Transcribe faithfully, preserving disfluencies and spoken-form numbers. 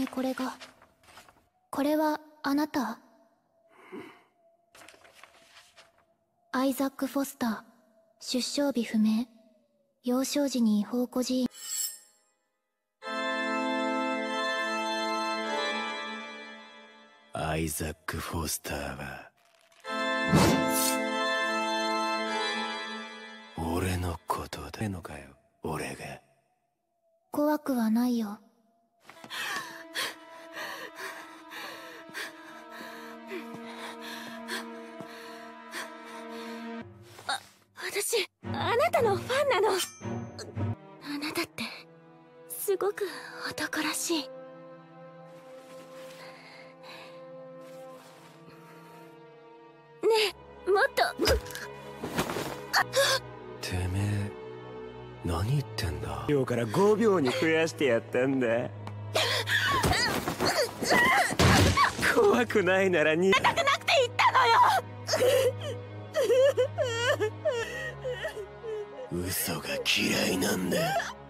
にこれが。これはあなた？アイザック・フォスター、出生日不明、幼少時に違法孤児院。 アイザック・フォスターは俺のことだのかよ、俺が。 怖くはないよ。あ、私あなたのファンなの。あなたってすごく男らしい。ねえ、もっと。 てめえ何言ってんだ。 今日からごびょうに増やしてやったんだ。怖くないならに。 痛くなくて言ったのよ。 嘘が嫌いなんだ。